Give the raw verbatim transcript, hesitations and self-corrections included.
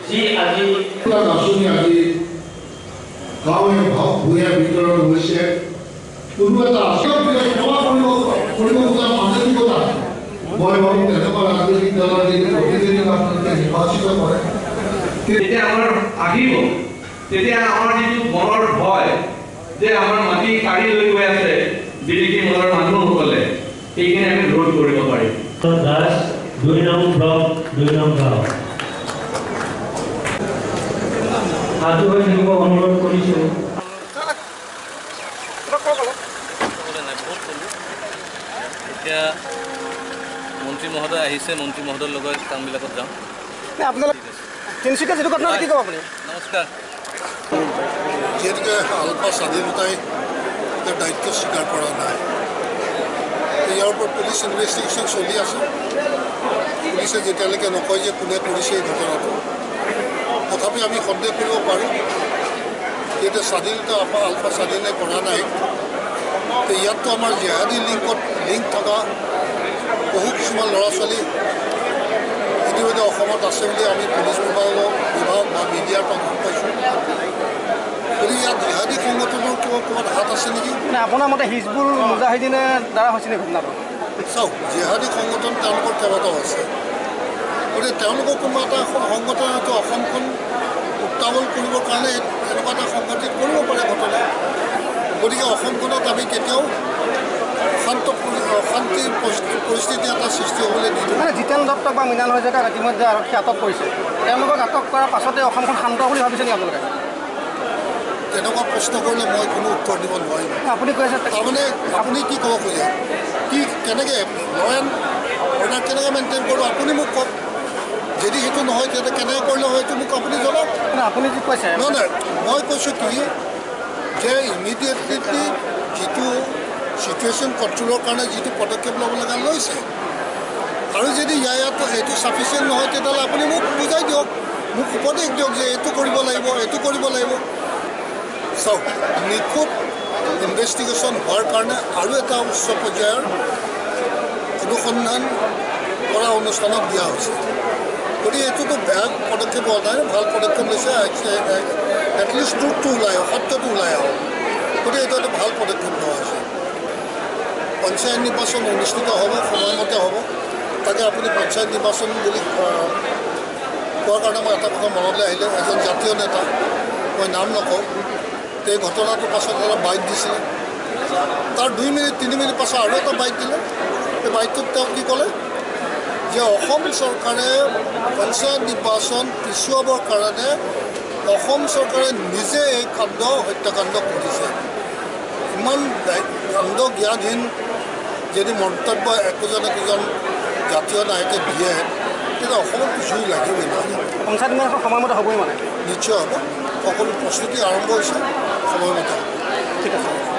যি আজি আঁচনি আজি গাঁৱে ভূঞা বিতৰণ হৈছে কোনো এটা আচলতে সেৱা কৰিব খোজা মানসিকতা মই ভাবোঁ তেনেকুৱা ৰাজনৈতিক দলৰ যদি প্ৰতিনিধিক আপোনালোকে নিৰ্বাচিত কৰে তেতিয়া আমাৰ আহিব তেতিয়া আমাৰ যিটো মনৰ ভয় যে আমাৰ মাটি কাঢ়ি লৈ গৈ আছে বিদেশী মনৰ মানুহসকলে সেইখিনি আমি ৰোধ কৰিব পাৰিম। দাস দুই নং ব্লক দুই নং গাঁও সাজু হৈ থাকিব অনুৰোধ কৰিছোঁ। এতিয়া মন্ত্ৰী মহোদয় আহিছে, মন্ত্ৰী মহোদয়ৰ লগত কামবিলাকত যাওঁ। আপোনালোক তিনিচুকীয়া যিটো ঘটনা কি ক'ব আপুনি? নমস্কাৰ। যিহেতুকে আলফা স্বাধীনতাই দায়িত্ব স্বীকাৰ কৰা নাই ইয়াৰ ওপৰত পুলিচ ইনভেষ্টিগেশ্যন চলি আছে। পুলিচে যেতিয়ালৈকে নকয় যে কোনে কৰিছে এই ঘটনাটো তথাপি আমি সন্দেহ কৰিব পাৰোঁ যিহেতু স্বাধীনতা আলফা স্বাধীনে কৰা নাই ইয়াততো আমাৰ জেহাদী লিংকত লিংক থকা বহু কিছুমান ল'ৰা ছোৱালী ইতিমধ্যে অসমত আছে বুলি আমি পুলিচ বিভাগৰ বিভাগ বা মিডিয়াৰ পৰা গম পাইছোঁ। গতিকে ইয়াত জেহাদী সংগঠনৰ কিবা ক'ৰবাত হাত আছে নেকি? মানে আপোনাৰ মতে হিজবুল মুজাহিদিনে দ্বাৰা হৈছে নেকি ঘটনাটো? চাওক জেহাদী সংগঠন তেওঁলোকৰ কেইবাটাও আছে গতিকে তেওঁলোকৰ কোনোবা এটা সংগঠন হয়তো অসমখন উত্তাৱল কৰিবৰ কাৰণে এনেকুৱা এটা সংগঠিত কৰিব পাৰে ঘটনা। গতিকে অসমখনত আমি কেতিয়াও অশান্ত অশান্তিৰ পৰিস্থিতি এটা সৃষ্টি হ'বলৈ নিদিওঁ। মানে জিতেন দত্তক বা মৃণাল হাজৰিকাক ইতিমধ্যে আৰক্ষী আটক কৰিছে, তেওঁলোকক আটক কৰাৰ পাছতে অসমখন শান্ত বুলি ভাবিছে নেকি আপোনালোকে? তেনেকুৱা প্ৰশ্ন কৰিলে মই কোনো উত্তৰ দিব নোৱাৰিম। আপুনি কৈ আছে তাৰমানে আপুনি কি ক'ব খোজে কি কেনেকৈ ল এণ্ড অৰ্ডাৰ কেনেকৈ মেইনটেইন কৰিব আপুনি মোক কওক। যদি সেইটো নহয় তেতিয়া কেনেকৈ কৰিলে হয় সেইটো মোক আপুনি জনাওক। আপুনি যি কৈছে নহয় নহয় মই কৈছোঁ কি যে ইমিডিয়েটলি যিটো চিটুৱেশ্যন কণ্ট্ৰলৰ কাৰণে যিটো পদক্ষেপ ল'ব লগা লৈছে আৰু যদি ইয়াৰ ইয়াত এইটো চাফিচিয়েণ্ট নহয় তেতিয়াহ'লে আপুনি মোক বুজাই দিয়ক, মোক উপদেশ দিয়ক যে এইটো কৰিব লাগিব এইটো কৰিব লাগিব। চাওক নিখুঁত ইনভেষ্টিগেশ্যন হোৱাৰ কাৰণে আৰু এটা উচ্চ পৰ্যায়ৰ অনুসন্ধান কৰা অনুষ্ঠানত দিয়া হৈছে। গতিকে এইটোতো বেয়া পদক্ষেপ হোৱা নাই, ভাল পদক্ষেপ লৈছে। এটলিষ্ট ট্ৰুথটো ওলাই আহক, সত্যটো ওলাই আহক। গতিকে এইটো এটা ভাল পদক্ষেপ লোৱা হৈছে। পঞ্চায়ত নিৰ্বাচন অনুষ্ঠিত হ'ব, সময়মতে হ'ব। তাকে আপুনি পঞ্চায়ত নিৰ্বাচন বুলি কোৱাৰ কাৰণে মই এটা কথা মনলৈ আহিলে, এজন জাতীয় নেতা মই নাম নকওঁ এই ঘটনাটোৰ পাছত এটা বাইট দিছিলে, তাৰ দুই মিনিট তিনি মিনিট পাছত আৰু এটা বাইট দিলে। এই বাইটটোত তেওঁ কি ক'লে যে অসম চৰকাৰে পঞ্চায়ত নিৰ্বাচন পিছুৱাবৰ কাৰণে অসম চৰকাৰে নিজে এই কাণ্ড হত্যাকাণ্ড কৰিছে। ইমান কাণ্ড জ্ঞানহীন যদি মন্তব্য একোজন একোজন জাতীয় নায়কে দিয়ে তেতিয়া অসমত জুই লাগিবই নহয়। পঞ্চায়ত নিৰ্বাচন সময়মতে হ'বই মানে? নিশ্চয় হ'ব। সকলো প্ৰস্তুতি আৰম্ভ হৈছে সময়মতে। ঠিক আছে।